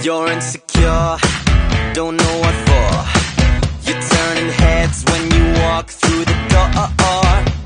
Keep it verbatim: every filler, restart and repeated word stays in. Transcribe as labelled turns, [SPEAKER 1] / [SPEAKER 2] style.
[SPEAKER 1] You're insecure, don't know what for. You're turning heads when you walk through the door.